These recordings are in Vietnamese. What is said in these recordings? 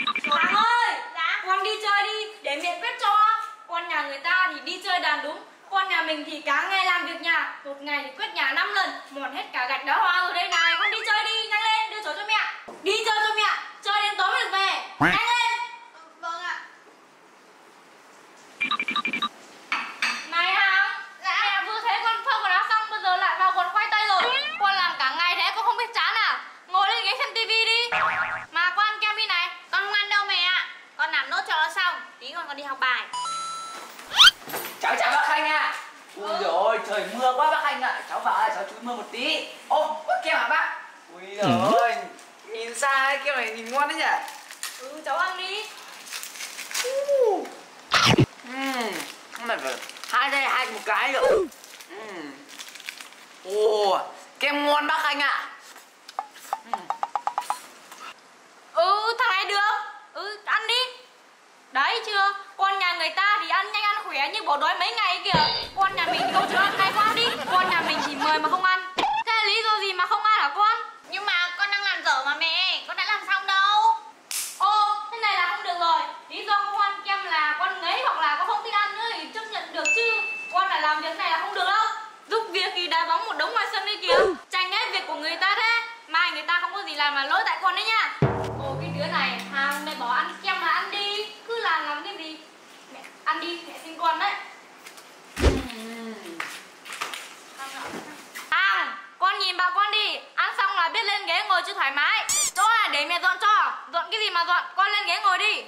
Hằng ơi, con đi chơi đi, để mẹ quét cho. Con nhà người ta thì đi chơi đàn đúng, con nhà mình thì cả ngày làm việc nhà, một ngày thì quét nhà 5 lần, mòn hết cả gạch đá hoa rồi đây này. Con đi chơi đi, nhanh lên, đưa chó cho mẹ. Đi chơi cho mẹ, chơi đến tối mới được về. Nhanh lên. Vâng ạ. Này Hằng, mẹ vừa thấy con phơi quần áo xong bây giờ lại vào quần khoai tây rồi. Con làm cả ngày thế con không biết chán à? Ngồi lên ghế xem tivi đi. Mà con ăn kem đi này. Con không ăn đâu mẹ ạ. Con làm nốt cho nó xong, tí con đi học bài. Cháu chào bác Khanh ạ. Ui dồi ôi, trời mưa quá bác Khanh ạ. Cháu vào cháu trúi mưa một tí. Ô, có kem hả bác? Ui dồi ôi, nhìn xa cái kem này nhìn ngon đấy nhỉ. Cháu ăn đi. Hôm nay phải hai đây hai một cái được. Ồ, kem ngon bác Khanh ạ. Thằng này được. Ăn đi. Đấy chưa, con nhà người ta thì ăn nhanh ăn khỏe như bỏ đói mấy ngày kìa. Con nhà mình thì không chịu ăn cay quá đi. Con nhà mình chỉ mời mà không ăn. Thế lý do gì mà không ăn hả con? Nhưng mà con đang làm dở mà mẹ, con đã làm xong đâu. Thế này là không được rồi. Lý do không ăn kem là con ngấy hoặc là con không thích ăn nữa thì chấp nhận được chứ. Con phải làm việc này là không được đâu. Giúp việc thì đá bóng một đống ngoài sân đi kìa. Tranh hết việc của người ta thế. Mai người ta không có gì làm mà lỗi tại con đấy nha. Cái đứa này Hằng mẹ bỏ ăn kem là ăn đi. Cứ làm cái gì. Mẹ ăn đi, mẹ xin con đấy. Hằng, con nhìn bà con đi. Ăn xong là biết lên ghế ngồi cho thoải mái. Chỗ này để mẹ dọn cho. Dọn cái gì mà dọn, con lên ghế ngồi đi.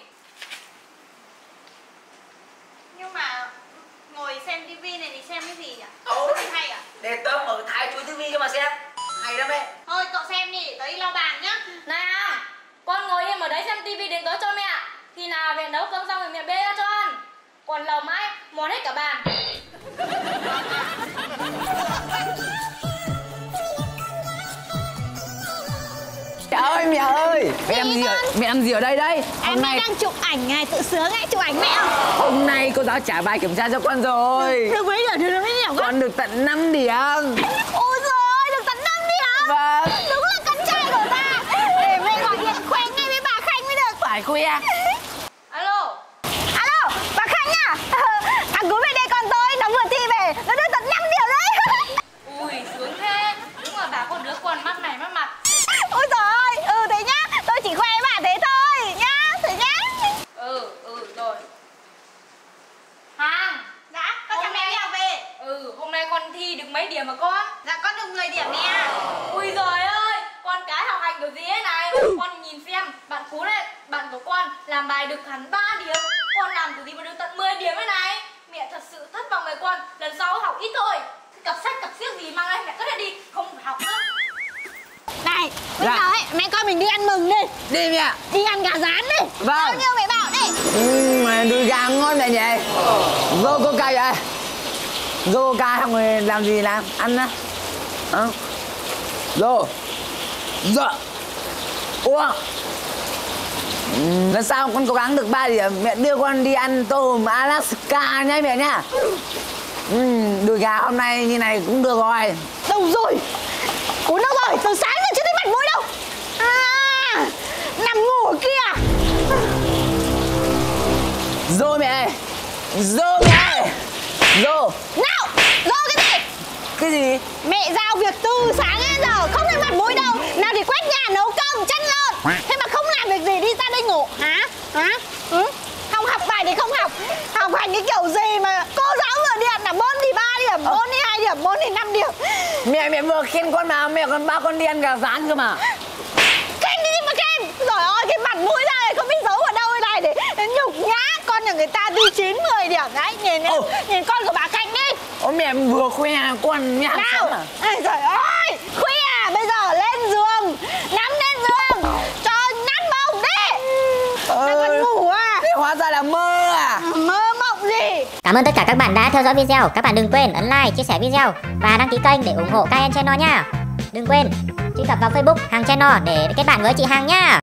Nhưng mà ngồi xem tivi này thì xem cái gì ạ? Ồ, Cái gì hay à? để tớ mở thái chuối tivi cho mà xem. Hay lắm mẹ. Thôi cậu xem đi, tớ đi lau bàn nhá. Này Hằng, con ngồi im ở đấy xem tivi đến tối cho mẹ. Khi nào mẹ nấu cơm xong thì mẹ bê ra cho ăn. Còn lầu mãi, mòn hết cả bàn. Mẹ ơi, mẹ làm gì ở đây đấy? Em đang chụp ảnh này, tự sướng ấy, chụp ảnh mẹ không? Hôm nay cô giáo trả bài kiểm tra cho con rồi. Được mấy điểm, được mấy điểm? Con được tận 5 điểm. Ôi giời ơi, được tận 5 điểm. Vâng. Đúng là con trai của ta. Để mẹ gọi điện khoe ngay với bà Khanh mới được. Phải khoe. Alo. Alo, bà Khanh à? Thằng Cú về đây con tôi, nó vừa thi về, nó được tận 5 điểm đấy. Ui, sướng thế. Đúng là bà có đứa con mắt này mắt mặt. Ôi trời ơi, thế nhá, tôi chỉ khoe với bà thế thôi, nhá, thử nhá. Rồi. Hằng. Dạ, con chào mẹ đi học về. Hôm nay con thi được mấy điểm hả con? Dạ, con được 10 điểm nè. Ui giời ơi, con cái học hành kiểu gì thế này? Con nhìn xem, bạn Cú này, bạn của con làm bài được hẳn 3 điểm. Con làm kiểu gì mà được tận 10 điểm thế này? Mẹ thật sự thất vọng với con, lần sau học ít thôi. Cặp sách, cặp xiếc gì mang đây, mẹ cất hết đi, không phải học nữa. Này, bây giờ ấy, mẹ con mình đi ăn mừng đi. Đi mẹ. Đi ăn gà rán đi. Vâng. Bao nhiêu mẹ bảo đi. Mà đùi gà ngon mẹ nhỉ. Vô cô cay vậy. Vô ca xong rồi làm gì làm? Ăn á. Vô. Dạ. Uống. Lần sau con cố gắng được 3 điểm. Mẹ đưa con đi ăn tôm Alaska nhá mẹ nhá. Đùi gà hôm nay như này cũng được rồi. Đâu rồi? Cú đâu rồi? Từ sáng giờ chưa thấy mặt mũi đâu. Nằm ngủ ở kia. Rồi mẹ ơi. Rồi mẹ ơi. Rồi. Nào, rồi cái gì? Cái gì? Mẹ giao việc từ sáng đến giờ không thấy mặt mũi đâu. Nào thì quét nhà, nấu cơm, chân lợn. Thế mà không làm việc gì, đi ra đây ngủ. Hả? Không học bài thì không học. Học hành cái kiểu gì mà cô giáo vừa điện là môn thì 3 điểm, môn thì 2 điểm, môn thì 5 điểm. Mẹ vừa khen con mà, mẹ còn bao con đi ăn gà rán cơ mà. Khen đi mà khen. Trời ơi, cái mặt mũi ra này không biết giấu ở đâu đây này để nhục nhã. Con nhà người ta đi 9, 10 điểm đấy. Nhìn con của bà Khanh đi. Mẹ vừa khoe con mẹ nào sống à? Trời ơi, khoe à? Bây giờ lên giường, nắm lên giường cho nắn bông đi. Đang còn ngủ à? Thế hóa ra là mơ à? Mơ mộng gì? Cảm ơn tất cả các bạn đã theo dõi video. Các bạn đừng quên ấn like, chia sẻ video và đăng ký kênh để ủng hộ Kaien Channel nha. Đừng quên truy cập vào Facebook Hằng Channel để kết bạn với chị Hằng nha.